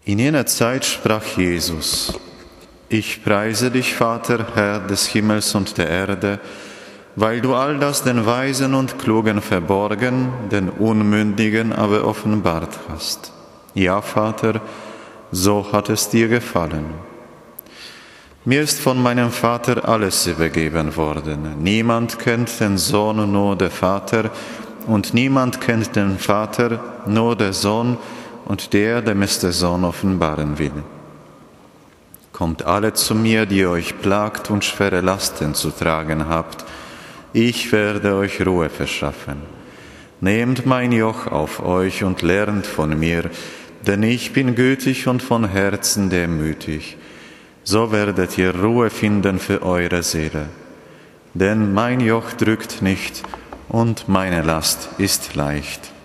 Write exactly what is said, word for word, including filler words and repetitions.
In jener Zeit sprach Jesus: Ich preise dich, Vater, Herr des Himmels und der Erde, weil du all das den Weisen und Klugen verborgen, den Unmündigen aber offenbart hast. Ja, Vater, so hat es dir gefallen. Mir ist von meinem Vater alles übergeben worden. Niemand kennt den Sohn, nur der Vater, und niemand kennt den Vater, nur der Sohn, und der, dem es der Sohn offenbaren will. Kommt alle zu mir, die euch plagt und schwere Lasten zu tragen habt. Ich werde euch Ruhe verschaffen. Nehmt mein Joch auf euch und lernt von mir, denn ich bin gütig und von Herzen demütig. So werdet ihr Ruhe finden für eure Seele. Denn mein Joch drückt nicht und meine Last ist leicht.